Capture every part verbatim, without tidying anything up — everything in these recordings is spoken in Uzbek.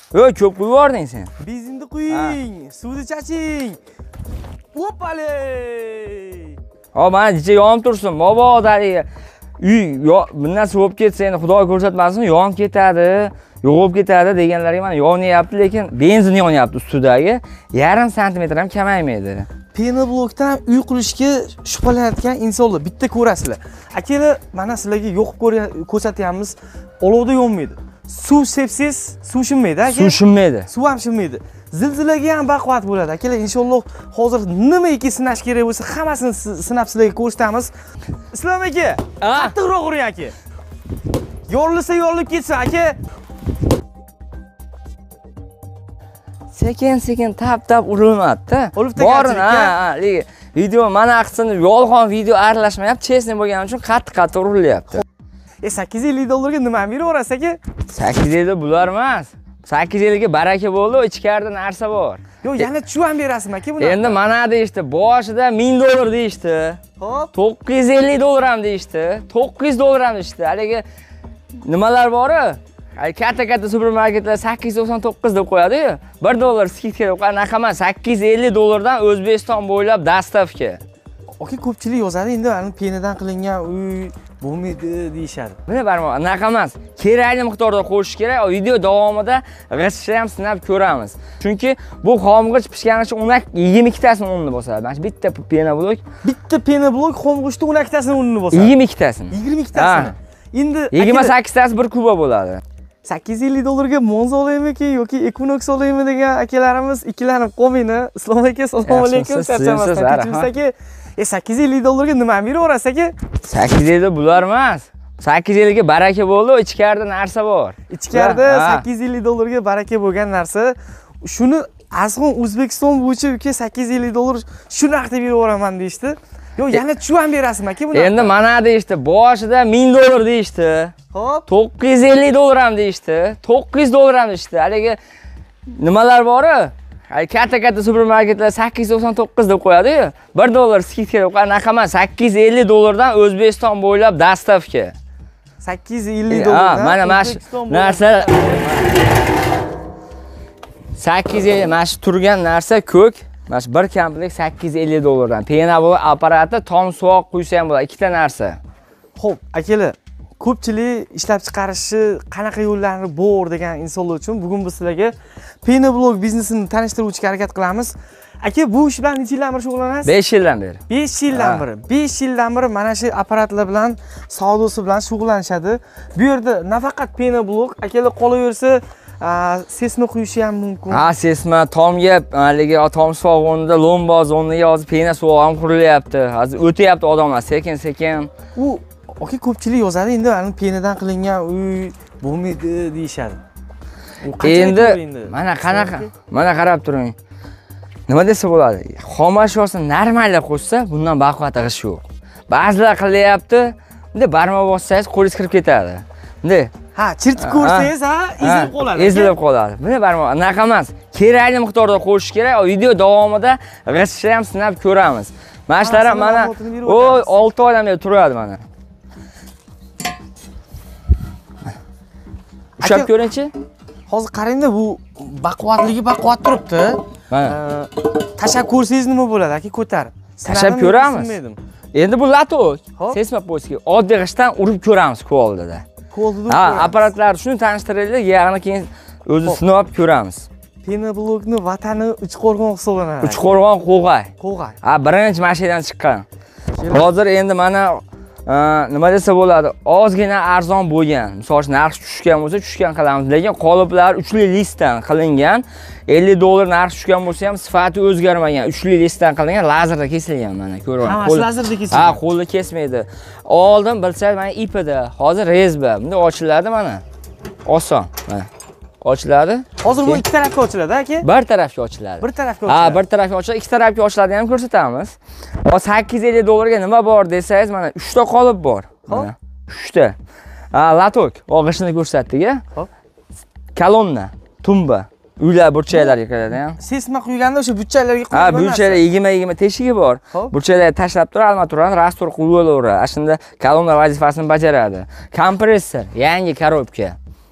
Yo'q, ko'p quyib yubording sen. Benzinni quying, suvni chaching. Hoppale! Hop, mana ichi yonib tursin. Mobodaliga uy bundan suvib ketsa, endi Xudo ko'rsatmasin, yonib ketadi, yo'g'ib ketadi deganlarga mana yonyapti, lekin benzin yonyapti ustidagi. Yarim santimetr ham kamaymaydi. Penoblokdan uy qurishga shubhalanayotgan insonlar bitta ko'rasizlar. Akalar, mana sizlarga yoqib ko'rsatyapmiz, olovda yonmaydi. Suv sepsiz, suv shinmaydi, aka. Suv shinmaydi. Suv ham shinmaydi. Zilzilaga ham baquvvat bo'ladi. Akalar, inshaalloh hozir nimaiki sinash kerak bo'lsa, hammasini sinab sizlarga ko'rsatamiz. Islom aka, qattiqroq uring aka. Yorilsa yorilib ketsin, aka. Sekin-sekin tap-tap urilmadi-da. Borin, ha, lekin video mana qilsin deb yolg'on video aralashmayapti, chesni bo'lgani uchun qattiq-qattiq urilyapti. E sakkiz yuz ellik dollarga nima beraverasiz aka? sakkiz yuz ellik bular emas. sakkiz yuz ellikga baraka bo'ldi, ichkarida narsa bor. Yo'q, yana shu ham berasizmi aka buni? Endi mana deyishdi, boshida ming dollar deyishdi. Xo'p. to'qqiz yuz ellik dollar ham deyishdi. to'qqiz yuz dollar ham deyishdi. Haligi nimalar bor-ku? Katta-katta supermarketlar sakkiz yuz to'qson to'qqiz deb qo'yadi-yu. bir dollar skidka deb qo'yadi. Anaqa emas, sakkiz yuz ellik dollardan O'zbekiston bo'ylab dastavka. Aka, ko'pchilik yozadi, endi mana penadan qilingan uy bo'lmaydi deyshadi. Mana barmoq, anaqa emas. Kerakli miqdorda qo'shish kerak. Video davomida g'ishni ham sinab ko'ramiz. Chunki bu xomg'ich pishganicha o'nak yigirma ikkitasini o'rnini bosadi. Mana bitta pena blok, bitta pena blok xomg'ichda o'n ikkitasini o'rnini bosadi. yigirma ikkitasini. yigirma ikkitasini. Endi yigirma sakkiztasi bir kuba bo'ladi. sakkiz yuz ellik dollarga Monza olaymikin yoki Equinox olaymi degan akalarimiz ikkilanib qolmaydi. Islom aka, assalomu alaykum. Charchamasdan aka. E sakkiz yuz ellik dollarga nima beraverasiz aka? sakkiz yuz ellik bular emas. sakkiz yuz ellikga baraka bo'ldi, ichkarida narsa bor. Ichkarida sakkiz yuz ellik dollarga baraka bo'lgan narsa, shuni Azg'on O'zbekiston bo'yicha uka sakkiz yuz ellik dollar shu narxda beraveraman deyshti. Yo'q, yana shu ham berasizmi aka buni? Endi mana deyshti, boshida ming dollar deyshti. Xo'p. to'qqiz yuz ellik dollar ham deyshti. to'qqiz yuz dollar ham deyshti. Haligi nimalar bor-ku? Katta-katta supermarketlar sakkiz yuz to'qson to'qqiz deb qo'yadi-yu. bir dollar skidka deb qo'yadi. Anaqa emas, sakkiz yuz ellik dollardan O'zbekiston bo'ylab dastavka. sakkiz yuz ellik dollardan. Mana mana narsa sakkiz yuz ellik, mana shu turgan narsa ko'k. Mana shu bir komplet sakkiz yuz ellik dollardan. Pena bo'lib apparati tom suvoq quysa ham bo'ladi, ikkita narsa. Xo'p, akalar, ko'pchilik ishlab chiqarishi qanaqa yo'llari bor degan insonlar uchun bugun biz sizlarga pena blok biznesini tanishtiruvchiga harakat qilamiz. Aka, bu ish bilan necha yildan beri shug'ullanasiz? besh yildan beri. besh yildan beri. besh yildan beri mana shu apparatlar bilan, savdosi bilan shug'ullanishadi. Bu yerda nafaqat pena blok, akalar qolaversa, sesma quyishi ham mumkin. Ha, sesma, tomga, haligi tom suvoq o'rnida lomba o'rniga hozir pena suvoq ham qurilyapti. Hozir o'tyapti odamlar sekin-sekin. U aka, ko'pchilik yozadi, endi mana penadan qilingan uy bo'lmaydi deyshadi. Endi mana qanaqa, mana qarab turing. Nima desa bo'ladi? Xom ashyosini normalga qo'shsa, bundan baquvvat g'ish yo'q. Ba'zilar qilyapti, endi barmoq bossangiz qo'lingiz kirib ketadi. Endi ha, chirtib ko'rsangiz, ha, ezilib qoladi. Ezilib qoladi. Mana barmoq, anaqa emas. Kerakli miqdorda qo'shish kerak. Video davomida g'ishni ham sinab ko'ramiz. Mana shular mana o olti oydan beri turadi mana. Ushab ko'ringchi. Hozir qarangda, bu baquvvatligi baquvvat turibdi. Mana. Tashab ko'rsangiz nima bo'ladi aka, ko'tarib. Tashab ko'ramiz. Endi bu latok. Sesma po'ski oddiy g'ishdan urib ko'ramiz qo'ldida. Qo'ldida. Ha, apparatlar shuni tanishtiraylik, ya'ni keyin o'zi sinab ko'ramiz. Pena blokni vatani Uchqo'rg'on hisoblanadi. Uchqo'rg'on Qo'g'ay. Qo'g'ay. Ha, birinchi mashinadan chiqqan. Hozir endi mana nima desa bo'ladi, ozgina arzon bo'lgan. Misol uchun narx tushgan bo'lsa, tushgan qilamiz. Lekin qoliplar uchli listdan qilingan. ellik dollar narx tushgan bo'lsa ham sifati o'zgarmagan. uchli listdan qilingan, lazerda kesilgan mana, ko'ryapsiz. Hammasi lazerda kesilgan. Ha, qo'lda kesmaydi. Oldin bilsangiz mana ipida, hozir rezba. Bunda ochiladi mana. Oson, mana. Ochiladi. Hozir bu ikki tarafga ochiladi, aka? Bir tarafga ochiladi. Bir tarafga ochiladi. Ha, bir tarafga ochiladi, ikki tarafga ochiladi ham ko'rsatamiz. Hozir sakkiz yuz ellik dollarga nima bor desangiz, mana uchta qolip bor. Mana uchta. Ha, latok, og'ishini ko'rsatdik-a. Xo'p. Kolonna, tumba, uylar burchaklarga kiradi ham. Sesma quyganda o'sha burchaklarga qo'yib. Ha, burchaklar yigirma yigirma teshigi bor. Burchaklarga tashlab turib, almaturan rastor quyib olaveradi. Shunda kolonna vazifasini bajaradi. Kompressor, yangi korobka.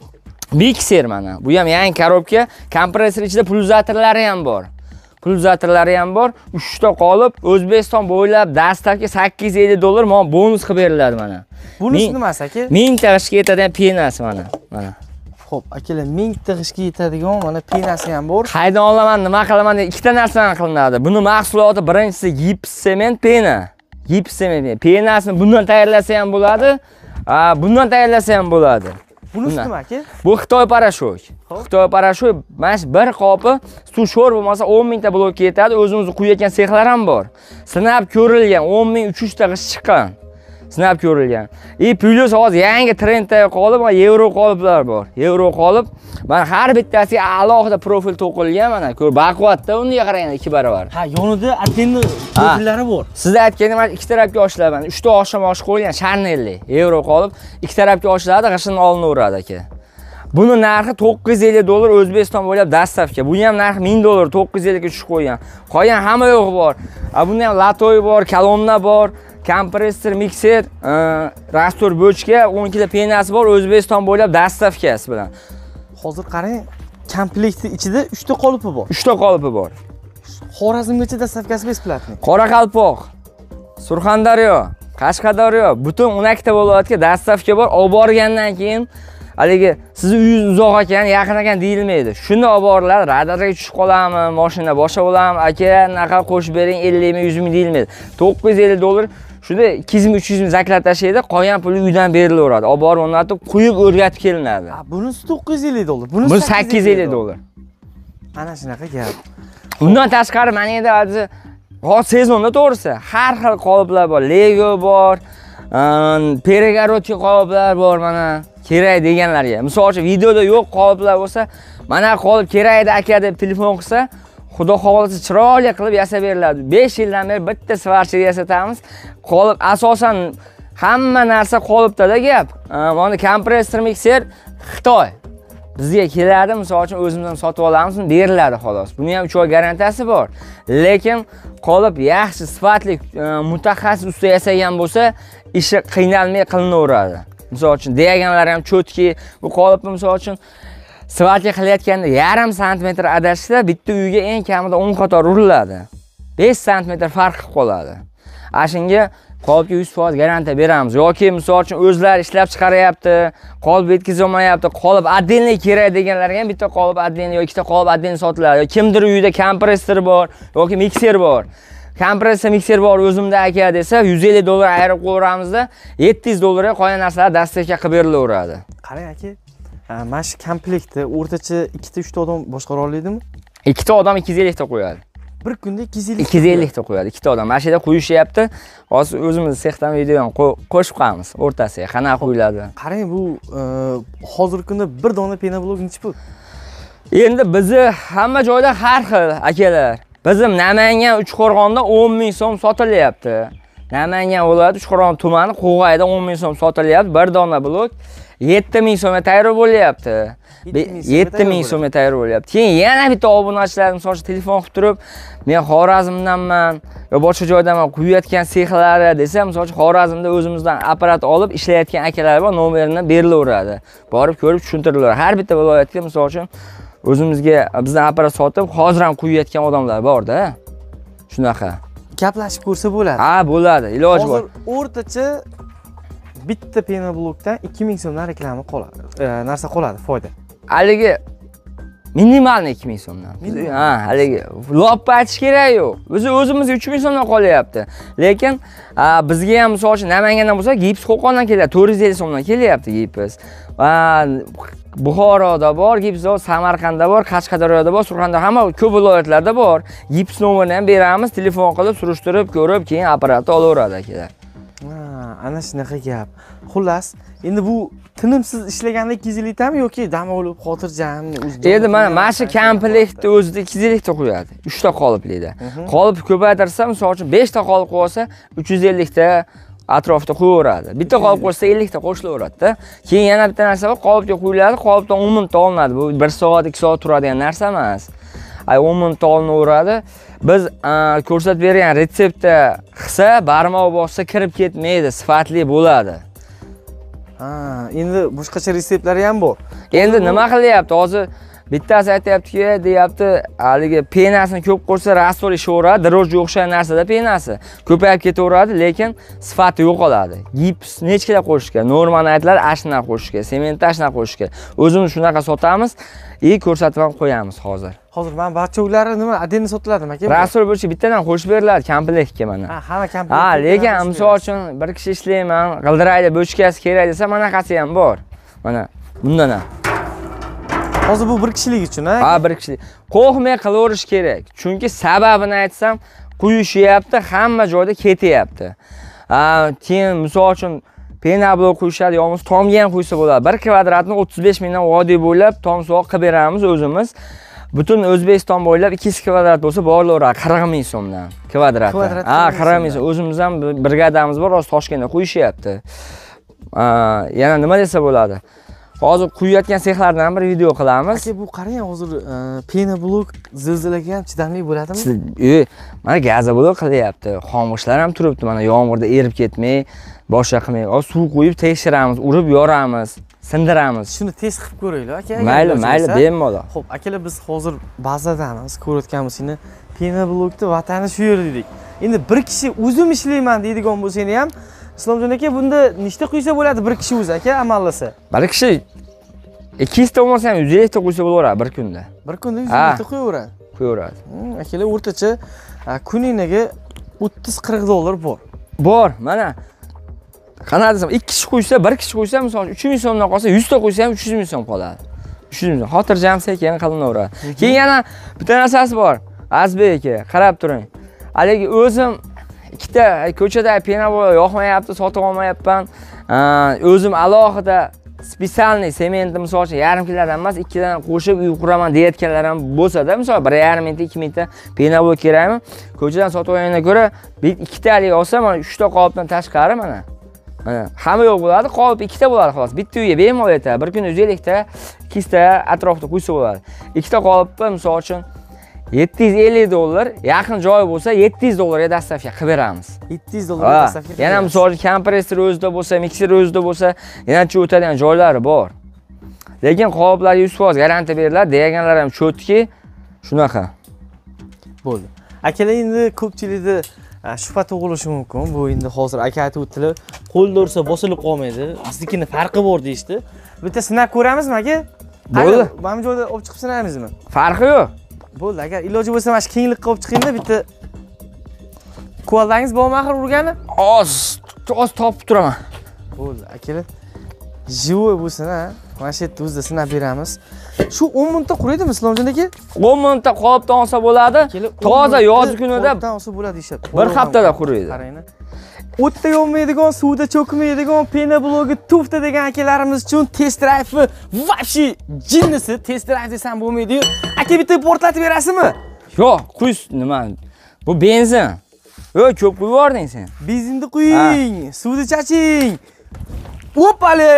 Mikser mana. Bu ham yangi korobka, kompressor ichida pulsatorlari ham bor. Pulsatorlari ham bor. uchta qolib, O'zbekiston bo'ylab dastlabki sakkiz yuz ellik dollar mana bonus qilib beriladi mana. Bunisi nimasi aka? ming ta g'ishga yetadigan penasi mana. Mana. Xo'p, akalar, ming ta g'ishga yetadigan mana penasi ham bor. Qaydan olaman, nima qilaman deb ikkita narsadan qilinadi. Buni mahsuloti birinchisi gips sement pena. Gips sement penasini bundan tayyorlasa ham bo'ladi. Bundan tayyorlasa ham bo'ladi. Bunisi nima aka? Bu Xitoy parashok. Xitoy parashok mana bir qopi suv sho'r bo'lmasa o'n ming ta blokka yetadi. O'zimiz quyayotgan sexlar ham bor. Sinab ko'rilgan o'n ming uch yuz ta g'ish chiqqan. Sinab ko'rilgan. E plus hozir yangi trendda qolib, mana yevro qoliplar bor. Yevro qolib, mana har bittasiga alohida profil to'qilgan mana. Ko'r baquvvatda unga qarang ikki barobar. Ha, yonida antenna profillari bor. Sizlar aytganingiz mana ikki tarafga oshilaman. uchta oshim osh qo'yilgan Chanelli. Yevro qolib, ikki tarafga oshiladi, g'ishini olinaveradi aka. Buni narxi to'qqiz yuz ellik dollar O'zbekiston bo'ylab dastavka. Bu ham narxi ming dollar to'qqiz yuz ellik ga tushib qo'ygan. Qolgan hamma yo'q bor. A bunda ham latoy bor, kolonna bor. Kompressor, mikser, rastor bochka, o'n ikkita penasi bor, O'zbekiston bo'ylab dastavkasi bilan. Hozir qarang, komplektni ichida uchta qolipi bor. uchta qolipi bor. Xorazmgacha dastavkasi besplatni. Qoraqalpoq, Surxondaryo, Qashqadaryo, butun o'n ikkita viloyatga dastavka bor. Olib borgandan keyin haligi siz uyingiz uzoq ekan, yaqin ekan deyilmaydi. Shuni olib boriladi, radarga tushib qoladimi, mashina boshqa bo'ladimi, aka, naqa qo'shib bering ellik ming, yuz ming deyilmaydi. to'qqiz yuz ellik dollar shunda ikki yuz ming, uch yuz ming zaklab tashlaydi, qolgan puli uydan berilaveradi. Olib borib o'rnatib, quyib o'rgatib kelinadi. Ha, bunisi to'qqiz yuz ellik dollar. Bunisi bu sakkiz yuz ellik dollar. Ana shunaqa gap. Undan tashqari mana endi hozir hozir sezonda to'g'risi har xil qoliplar bor. Lego bor, перегородка qoliplar bor mana. Kerak deganlarga. Misol uchun videoda yo'q qoliplar bo'lsa, mana qolib kerak edi aka deb telefon qilsa, xudo xolisa chiroyli qilib yasab beriladi. besh yildan beri bitta svarchida yasatamiz. Qolib asosan hamma narsa qolipda-da gap. Mana kompressor, mikser Xitoy. Bizga keladi, misol uchun o'zimizdan sotib olamiz, beriladi xolos. Buning ham uch oy garantiyasi bor. Lekin qolib yaxshi, sifatli mutaxassis usta yasagan bo'lsa, ishi qiynalmay qilinaveradi. Misol uchun diagonallari ham cho'tki, bu qolipni misol uchun sifatli qilayotganda yarim santimetr adashsa, bitta uyga eng kamida o'n qator uriladi. besh santimetr farq qilib qoladi. Ashunga qolipga yuz foiz garantiya beramiz. Yoki misol uchun o'zlari ishlab chiqaryapti, qolip yetkazib olmayapti, qolip отдельный kerak deganlarga ham bitta qolip отдельный yoki ikkita qolip отдельный sotiladi. Kimdir uyida kompressor bor yoki mikser bor. Kompressor, mikser bor o'zimda aka desa, yuz ellik dollar ayirib qo'yramizda, yetti yuz dollarga qolgan narsalar dastavka qilib berilaveradi. Qarang aka, mana shu komplektni o'rtacha ikkita uchta odam boshqara oladimi? Ikkita odam ikki yuz ellik ta qo'yadi. Bir kunda ikki yuz ellik ikki yuz ellik ta qo'yadi ikkita odam. Mana shu yerda quyishyapti. Hozir o'zimiz sexdan video ham qo'shib qo'yamiz o'rtasiga. Qanaqa quyiladi? Qarang, bu hozirgi kunda bir dona pena blok necha pul? Endi bizni hamma joyda har xil akalar. Bizim Namangan Uchqo'rg'onda o'n ming so'm sotilyapti. Namangan viloyati Uchqo'rg'on tumani Qo'g'ayda o'n ming so'm sotilyapti. Bir dona blok yetti ming so'mga tayyor bo'lyapti. yetti ming so'mga tayyor bo'lyapti. Keyin yana bitta obunachilar misol telefon qilib turib, men Xorazmdanman yo boshqa joydaman quyayotgan sexlari desa, misol Xorazmda o'zimizdan apparat olib ishlayotgan akalar bor, nomerini berilaveradi. Borib ko'rib tushuntiriladi. Har bitta viloyatga misol uchun o'zimizga bizdan apparat sotib, hozir ham quyayotgan odamlar bor-da. Shunaqa. Gaplashib ko'rsa bo'ladi. Ha, bo'ladi, iloj bor. Hozir o'rtacha bitta pena blokdan ikki ming so'mdan reklama qoladi. Narsa qoladi, foyda. Haligi minimalni ikki ming so'mdan. Ha, haligi loppa aytish kerak yo'q. O'zi o'zimizga uch ming so'mdan qolyapti. Lekin bizga ham misol uchun Namangandan bo'lsa, gips Qo'qondan keladi, to'rt yuz ellik so'mdan kelyapti gips. Va Buxoroda bor, gips bor, Samarqandda bor, Qashqadaryoda bor, Surxondaryo, hamma ko'p viloyatlarda bor. Gips nomerini ham beramiz, telefon qilib surishtirib, ko'rib, keyin apparatni olaveradi akalar. Ha, ana shunaqa gap. Xullas, endi bu tinimsiz ishlaganda ikki yuz ellik tami yoki dam olib xotirjam o'zida? Endi mana mana shu komplektni o'zida ikki yuz ellik ta qo'yadi. uch ta qoliplikda. Qolip ko'paytirsa, misol uchun besh ta qolip qo'ysa, uch yuz ellik ta atrofda qo'yaveradi. Bitta qolib qo'ysa ellik ta qo'shilaveradi-da. Keyin yana bitta narsa bor, qolipga qo'yiladi, qolipdan o'n minutda olinadi. Bu bir soat, ikki soat turadigan narsa emas. Ay o'n minutda olinaveradi. Biz ko'rsatib bergan retseptda qilsa, barmoq bossa kirib ketmaydi, sifatli bo'ladi. Ha, endi boshqacha retseptlari ham bor. Endi nima qilyapti? Hozir bittasi aytayapti-ki, deyapti, haligi penasini ko'p qo'shsa rastor ishaveradi, dro'jga o'xshagan narsada penasi ko'payib ketaveradi, lekin sifati yo'qoladi. Gips nechkada qo'shish kerak? Normani aytlar, ashna qo'shish kerak, sementni ashna qo'shish kerak. O'zimiz shunaqa sotamiz, и ko'rsatib ham qo'yamiz hozir. Hozir men barchoklari nima отдельно sotiladimi aka? Rastor bo'yicha bittadan qo'shib beriladi komplektga mana. Ha, hamma komplekt. Ha, lekin misol uchun bir kishi ishlayman, g'ildirayli bochkasi kerak desa, mana qasi ham bor. Mana bundan ham. Hozir bu bir kishilik uchun, ha? Ha, bir kishilik. Qo'rqmay qilaverish kerak. Chunki sababini aytsam, quyishyapti, hamma joyda ketyapti. Ha, keyin misol uchun penablok quyishadi, yo'qmi tomga ham quysa bo'ladi. bir kvadratni o'ttiz besh mingdan vodiy bo'ylab tomsoq qilib beramiz o'zimiz. Butun O'zbekiston bo'ylab ikki yuz kvadrat bo'lsa borilaveradi qirq ming so'mdan kvadrat. Ha, qirq ming so'm. O'zimiz ham brigadamiz bor, hozir Toshkentda quyishyapti. Yana nima desa bo'ladi? Hozir quyayotgan sexlardan bir video qilamiz. Aka, bu qarang, hozir pena blok zilzilaga ham chidamli bo'ladimi? E, mana gaza blok qilyapti. Xomushlar ham turibdi, mana yomg'irda erib ketmay, boshqa qilmay, suv qo'yib tekshiramiz, urib yoramiz, sindiramiz. Shuni test qilib ko'raylik, aka. Mayli, mayli, bemalol. Xo'p, akalar, biz hozir bazadamiz, ko'rayotganmiz seni. Pena blokni vatani shu yer dedik. Endi bir kishi o'zim ishlayman deydigan bo'lsang ham, Islomjon aka, bunda nechta quysa bo'ladi bir kishi o'zi aka amallasa? Bir kishi ikki yuz ta bo'lmasa ham yuz ellik ta quysa bo'laveradi bir kunda. Bir kunda yuz ellik ta qo'yaveradi. Qo'yaveradi. Akalar, o'rtacha kuniga o'ttiz qirq dollar bor. Bor, mana. Qanaqa desam, ikki kishi quysa, bir kishi quysa, misol uch ming so'mdan qolsa, yuz ta quysa ham uch yuz ming so'm qoladi. uch yuz ming so'm. Xotirjam sekin qilinaveradi. Keyin yana bitta narsasi bor. Azbek aka, qarab turing. Haligi o'zim ikkita ko'chada pena yoqmayapti, sotib olmayapman. O'zim alohida spesialniy sementni misol uchun yarim kilodan emas, ikkidan qo'shib uy quraman deyotganlar ham bo'lsa-da, misol bir yarim mingta, ikki mingta pena bo'lib kerakmi? Ko'chadan sotib olgandan ko'ra, ikkitalik olsam, mana uchta qolipdan tashqari mana. Mana hamma yo'q bo'ladi, qolip ikkita bo'ladi xolos. Bitta uyga bemalol yetadi. Bir kun yuz ellik ta, ikki yuz ta atrofda quysa bo'ladi. Ikkita qolipni misol uchun yetti yuz ellik dollar, yaqin joy bo'lsa yetti yuz dollarga dastavka qilib beramiz. yetti yuz dollarga dastavka. Yana misol uchun kompressor o'zida bo'lsa, mikser o'zida bo'lsa, yana o'tadigan joylari bor. Lekin qoliplarga yuz foiz garantiya beriladi, deganlar ham cho'tki, shunaqa. Bo'ldi. Akalar, endi ko'pchilikda shubha tug'ilishi mumkin. Bu endi hozir aka aytib o'tdilar, qo'lda ursa bosilib qolmaydi. Biznikini farqi bor deydi. Bitta sinab ko'ramizmi aka? Bo'ldi. Mana bu joyda olib chiqib sinamizmi? Farqi yo'q. Bo'ldi, agar iloji bo'lsa mana shu kenglikqa olib chiqingda, bitta ko'langiz bormi axir urgani? Oz, oz topib turaman. Bo'ldi, akalar. Jivoy bo'lsin, ha. Mana shu yerda o'zida sinab beramiz. Shu o'n minutda quraydimi, Islomjon aka? o'n minutda qolipdan olsa bo'ladi. Toza yoz kunida qolipdan olsa bo'ladi ishab. Bir haftada quriydi. Qaranglar. O'tda yonmaydigan, suvda cho'kmaydigan pena blogi tufta degan akalarimiz uchun test drive вообще jinnisi, test drive desam bo'lmaydi-yu. Aka, bitta portlatib berasizmi? Yo'q, quyish nima? Bu benzin. Yo'q, ko'p quyib yubording sen. Benzinni quying, suvni chaching. Opale!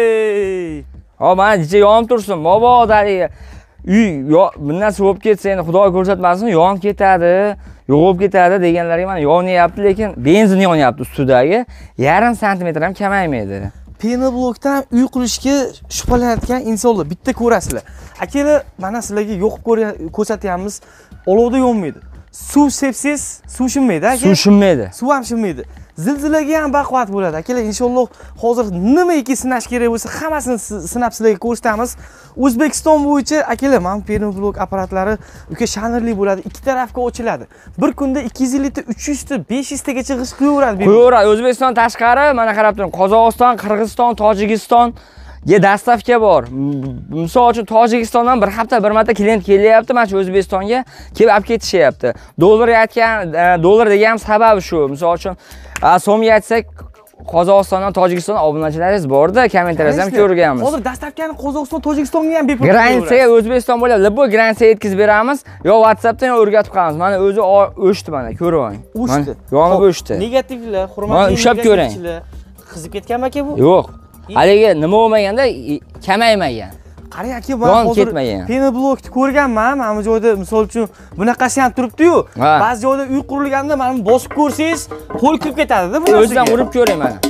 Ha, mana ichi yonib tursin. Mobodaliga uy bundan suv bo'lib ketsa, endi Xudo ko'rsatmasin, yonib ketadi. Yo'g'ib ketadi deganlarga mana yonyapti, lekin benzin yonyapti ustidagi, yarim santimetr ham kamaymaydi. Pena blokdan uy qurishga shubhalanayotgan insonlar bitta ko'rasizlar. Akalar, mana sizlarga yoqib ko'rsatyapmiz, olovda yonmaydi. Suv sepsiz, suv shinmaydi aka. Suv shinmaydi. Suv ham shinmaydi. Zilzilaga ham baquvvat bo'ladi. Akalar, inshaalloh hozir nimaiki sinash kerak bo'lsa, hammasini sinab sizlarga ko'rsatamiz. O'zbekiston bo'yicha akalar, mana pena blok apparatlari uka shanirli bo'ladi, ikki tarafga ochiladi. Bir kunda ikki yuz ellik ta, uch yuz ta, besh yuz tagacha g'ish qilaveradi. Qo'yaveradi. O'zbekiston tashqari, mana qarab turing, Qozog'iston, Qirg'iziston, Tojikiston ga dastavka bor. Misol uchun Tojikistondan bir hafta bir marta klient kelyapti, mana shu O'zbekistonga kelib olib ketishyapti. Dollar aytgan, dollar degan sababi shu. Misol uchun so'mga aytsak, Qozog'istondan, Tojikistondan obunachilaringiz bor-da, kommentariyada ham ko'rganmiz. Hozir dastavkani Qozog'iston, Tojikistonga ham bepul gransiyaga O'zbekiston bo'lib, liboy gransiyaga yetkazib beramiz, yo WhatsAppdan yo o'rgatib qo'yamiz. Mana o'zi o'chdi, mana ko'rib oling. O'chdi. Yonib o'chdi. Negativlar, hurmatli negativchilar. Qizib ketganmi aka bu? Yo'q. Haligi nima bo'lmaganda kamaymagan. Qarang aka, men hozir pena blokni ko'rganman. Mana bu joyda misol uchun bunaqasi ham turibdi-yu. Ba'zi joyda uy qurilganda mana bosib ko'rsangiz, qo'l kirib ketadi-da bu narsaga. O'zdan urib ko'ring mana.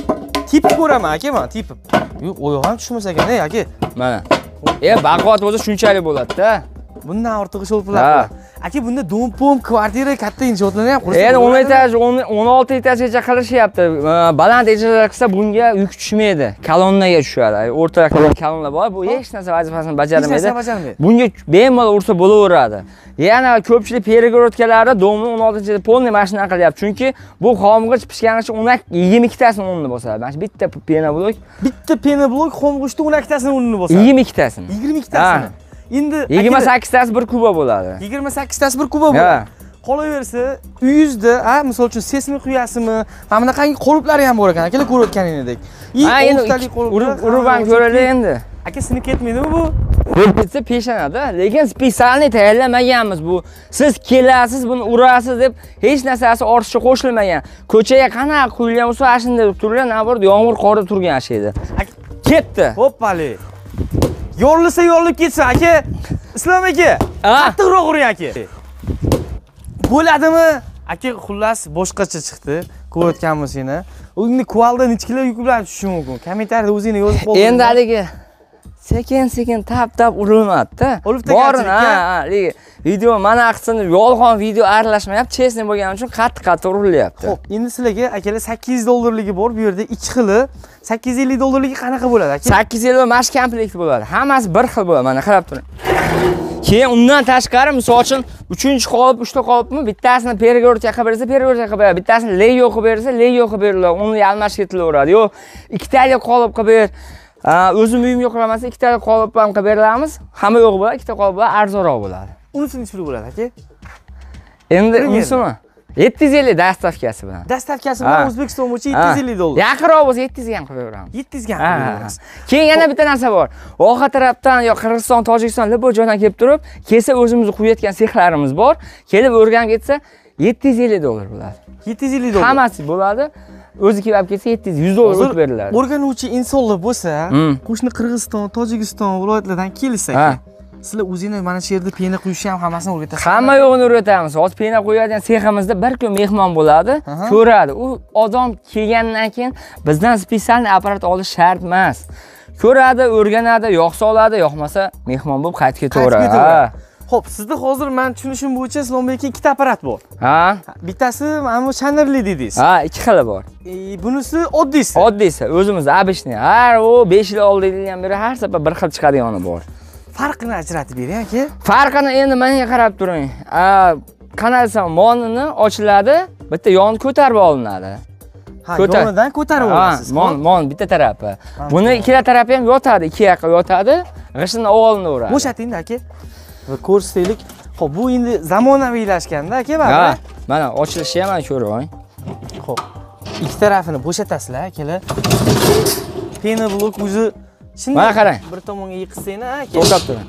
Tipi ko'raman aka, men tipi. Yo'q, oyoq ham tushmasa ekan, ey aka. Mana. E, baquvvat bo'lsa shunchalik bo'ladi-da. Bundan ortig'i sho'lpillar. Aka, bunda dom-pom kvartira katta inshootlarni ham qursa. Endi o'n etaj, o'n olti etajgacha qilishyapti. Baland etajalar qilsa bunga yuk tushmaydi. Kolonnaga tushadi. O'rtada kolonnalar bor. Bu hech narsa vazifasini bajarmaydi. Bunga bemalol ursa bo'laveradi. Yana ko'pchilik перегородкалari domni o'n oltinchi polni mashina qilyapti. Chunki bu xomg'ich pishganicha o'nak yigirma ikkitasini o'rnini bosadi. Mana shu bitta pena blok, bitta pena blok xomg'ichda o'n ikkitasini o'rnini bosadi. yigirma ikkitasini. yigirma ikkitasini. Endi yigirma sakkiztasi bir kuba bo'ladi. yigirma sakkiztasi bir kuba bo'ladi. Qolaversa, uyingizda, ha, misol uchun seysmik quyasizmi? Mana bunaqangi qoliplar ham bor ekan, akalar ko'rayotganingdek. Ha, endi urib ham ko'raylik endi. Aka, sinib ketmaydimi bu? Bitsa peshanada, lekin spesialni tayyorlamaganmiz bu. Siz kelasiz, buni urasiz deb hech narsasi ortiqcha qo'shilmagan. Ko'chaga qanaqa quyilgan bo'lsa, shunday turgan, naborda yomg'ir qorda turgan edi. Ketdi. Hoppali. Yorilsa yorilib ketsin aka. Islom aka, qattiqroq uring aka. Bo'ladimi? Aka, xullas boshqacha chiqdi. Ko'rayotganmiz seni. Uni kuvalda nechkilar yuk bilan tushishi mumkin. Kommentariyada o'zingni yozib qo'y. Endi haligi sekin-sekin tap-tap urilmadi-da. Borin, ha, lekin video mana qilsin, yolg'on video aralashmayapti, chestni bo'lgani uchun qattiq-qattiq urilyapti. Xo'p, endi sizlarga akalar sakkiz yuz dollarligi bor, bu yerda ikki xili. sakkiz yuz ellik dollarligi qanaqa bo'ladi aka? sakkiz yuz ellik mash komplekt bo'ladi. Hammasi bir xil bo'ladi. Mana qarab turing. Keyin undan tashqari, misol uchun uchinchi qolip, uchta qolipmi, bittasini перегородка qilib bersa, перегородка qilib beradi. Bittasini Lego qilib bersa, Lego qilib beriladi. Uni almashib ketilaveradi. Yo'q, ikkitalik qolip qilib ber. O'zim uyimga quramasa, ikkitalik qolip ham qilib beramiz. Hamma yo'q bo'ladi, ikkita qolip bilan arzonroq bo'ladi. Unisi necha pul bo'ladi aka? Endi unisimi? yetti yuz ellik dastavkasi bilan. Dastavkasi bilan O'zbekiston bo'yicha yetti yuz ellik dollar. Yaqinroq bo'lsa yetti yuz ga ham qilib beramiz. yetti yuz ga ham qilib beramiz. Keyin yana bitta narsa bor. Orqa tarafdan yo Qirg'iziston, Tojikiston, Libojodan kelib turib, kelsa o'zimizni quyayotgan sexlarimiz bor. Kelib o'rganib ketsa yetti yuz ellik dollar bo'ladi. yetti yuz ellik dollar. Hammasi bo'ladi. O'zi kelib olib kelsa yetti yuz dollar o'tib beriladi. O'rganuvchi insonlar bo'lsa, qo'shni Qirg'iziston, Tojikiston viloyatlardan kelsa, sizlar o'zingiz mana shu yerda pena quyishni ham hammasini o'rgatasiz. Hamma yo'g'ini o'rgatamiz. Hozir pena qo'yadigan seximizda bir kun mehmon bo'ladi, ko'radi. U odam kelgandan keyin bizdan spesial apparat olish shart emas. Ko'radi, o'rganadi, yoqsa oladi, yoqmasa mehmon bo'lib qaytib ketaveradi. Xo'p, sizda hozir men tushunishim bo'yicha Islombek aka ikkita apparat bor. Ha? Bittasi mana bu chanirli dedingiz. Ha, ikki xili bor. E, bunisi oddiysi. Oddiysi, o'zimiz abishni. Har u besh yil oldindan beri har safar bir xil chiqadigani bor. Farqini ajratib bering aka. Farqini endi menga qarab turing. Kanalizasiya monini ochiladi, bitta yon ko'tarib olinadi. Ha, yonidan ko'tarib olasiz. Mon, mon bitta tarafi. Buni ikkala tarafi ham yotadi, ikki yoqqa yotadi. G'ishini olinaveradi. Bo'shating aka. Va ko'rsataylik. Xo'p, bu endi zamonaviylashganda aka, baribir. Ha, mana ochilishi ham mana ko'ring. Xo'p. Ikki tarafini bo'shatasizlar akalar. Pena blok o'zi shunday. Mana qarang. Bir tomonga yiqsanglar aka. To'xtab turing.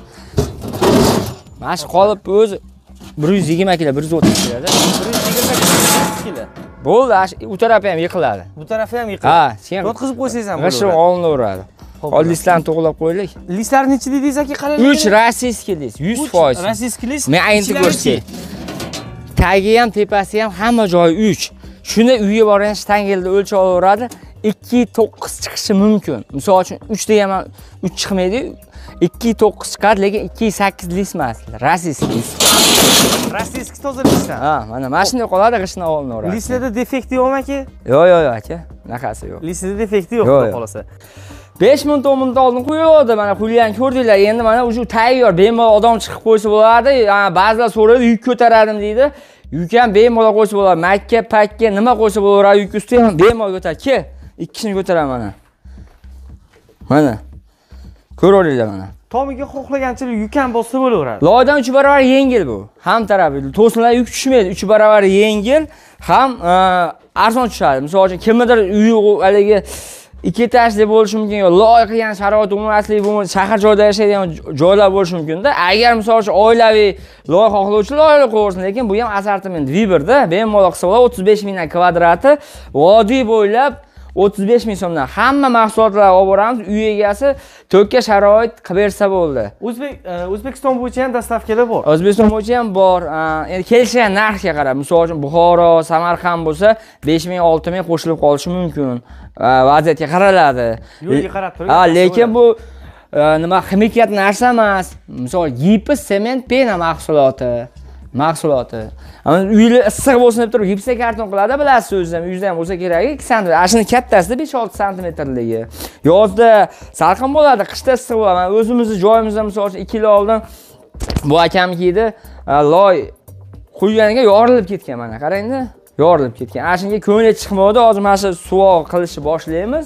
Mana shu qolib o'zi bir yuz yigirma kilo, bir yuz o'ttiz kiloda. bir yuz yigirma kilo. Bo'ldi, u tarafi ham yiqiladi. Bu tarafi ham yiqiladi. Ha, sen yotqizib qo'ysangiz ham bo'ladi. G'ishim olinaveradi. Hozir listlarni to'g'rilab qo'yaylik. Listlar necha dedingiz aka, qarang. uch rossiyskiy list, yuz foiz. Rossiyskiy list. Men aytib ko'rsatay. Tagi ham, tepasi ham hamma joyi uch. Shuni uyga borgan shtangelda o'lchab olaveradi. ikki to'qqiz chiqishi mumkin. Misol uchun uch degaman, uch chiqmaydi. ikki to'qqiz chiqadi, lekin ikki sakkiz list emas. Rossiyskiy list. Rossiyskiy toza listdan. Ha, mana mashina qoladi, g'ishni olinaveradi. Listlarda defekti yo'qmi aka? Yo'q, yo'q, yo'q aka. Bunaqasi yo'q. Listlarda defekti yo'q, xudo xolasa. besh ming to'rt ming oldin qo'yadi, mana quyilgan ko'rdinglar. Endi mana o'sha tayyor, bemalol odam chiqib qo'ysa bo'ladi. Ba'zilar so'raydi, yuk ko'taradim deydi. Yuk ham bemalol qo'ysa bo'ladi. Makka, pakka nima qo'ysa bo'laveradi, yuk ustiga ham bemalol ko'tar. Ke, ikkisini ko'taraman mana. Mana. Ko'ringlar mana. Tomiga xohlaganchilik yuk ham bo'lsa bo'laveradi. Loydan uch barobar yengil bu. Ham tarafi to'sinlar yuk tushmaydi. uch barobar yengil, ham arzon tushadi. Misol uchun kimnidir uyi haligi ikki etajli bo'lishi mumkin, yo loy qilgan sharoit umumaslik bo'lmasa, shahar joyda yashaydigan joylar bo'lishi mumkin-da. Agar misol uchun oilaviy loy xohlovchi loylar qo'ysin, lekin bu ham assortiment Viberda bemalol qilsa bo'ladi. o'ttiz besh mingdan kvadrati vodiy bo'ylab o'ttiz besh ming so'mdan hamma mahsulotlar olib boramiz. Uy egasi to'kka sharoit qilib bersa bo'ldi. O'zbek O'zbekiston bo'yicha ham dastavkalar bor. O'zbekiston bo'yicha ham bor. Endi kelishgan narxga qarab, misol uchun Buxoro, Samarqand bo'lsa besh ming, olti ming qo'shilib qolishi mumkin. Vaziyatga qaraladi. Yo'lga qarab turib. Ha, lekin bu nima ximikiyat narsa emas. Misol gips, sement, pena mahsuloti. Mahsuloti. Uyli issiq bo'lsin deb turib gipsga karton qiladi, bilasiz o'zingiz ham, uyingizda ham bo'lsa kerak, ikki santimetr. Ashuni kattasida besh olti santimetrligi. Yozda salqin bo'ladi, qishda issiq bo'ladi. Men o'zimizning joyimizda misol uchun ikki yil oldin bu akamnikida loy quyganiga yorilib ketgan mana, qarangda. Yorilib ketgan. Ashunga ko'ngli chiqmadi, hozir mana shu suvoq qilishni boshlaymiz.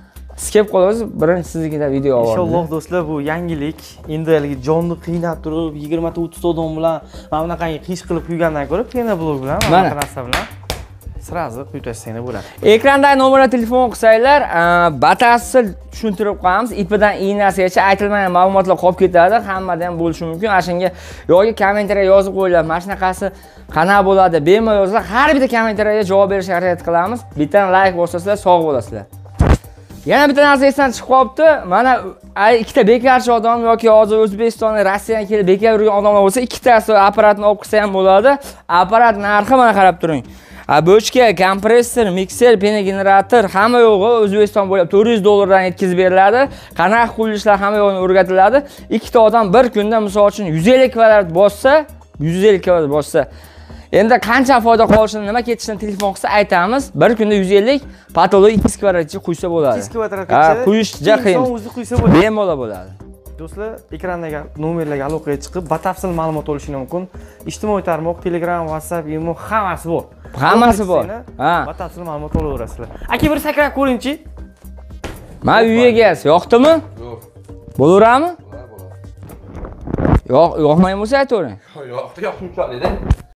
Skep qolamiz, birinchi siznikida video oldim. Inshaalloh do'stlar, bu yangilik. Endi haligi jonni qiynab turib, yigirma ta o'ttiz ta odam bilan mana bunaqangi qish qilib quygandan ko'ra, pena blog bilan, mana bu narsa bilan sirazi quyib tashlanglar bo'ladi. Ekrandagi nomerga telefon qilsanglar, batafsil tushuntirib qo'yamiz. Ipidan iynasigacha aytilmagan ma'lumotlar qolib ketadi, hammada ham bo'lishi mumkin. Ashunga yoki kommentariyaga yozib qo'yinglar. Mana shunaqasi qanaqa bo'ladi, bemalol yozinglar. Har bitta kommentariyaga javob berishga harakat qilamiz. Bittadan like bosasizlar, sog' bo'lasizlar. Yana bitta narsa esdan chiqib qolibdi. Mana ikkita bekarchi odam yoki hozir O'zbekistondan Rossiyadan kelib bekor yurgan odamlar bo'lsa, ikkitasi apparatni olib qilsa ham bo'ladi. Apparat narxi mana qarab turing. Bochka, kompressor, mikser, pena generator hamma yo'g'i O'zbekiston bo'ylab to'rt yuz dollardan yetkazib beriladi. Qanaqa qurilishlar hamma yo'g'ini o'rgatiladi. Ikkita odam bir kunda misol uchun yuz ellik kvadrat bossa, yuz ellik kvadrat bossa. Endi qancha foyda qolishini, nima ketishini telefon qilsa aytamiz. Bir kunda yuz ellik, patolog ikki yuz kvadratgacha quysa bo'ladi. ikki yuz kvadratgacha. Ha, quyish juda qiyin. O'zi quysa bo'ladi. Bemalol bo'ladi. Do'stlar, ekrandagi nomerlarga aloqaga chiqib, batafsil ma'lumot olishingiz mumkin. Ijtimoiy tarmoq, Telegram, WhatsApp, imo hammasi bor. Hammasi bor. Ha. Batafsil ma'lumot olaverasizlar. Aka, bir sakrab ko'ringchi. Mana uy egasi yoqdimi? Yo'q. Bo'laveradimi? Yo'q, yoqmaymi bo'lsa aytavering. Yo'qdi, yoqmayapti.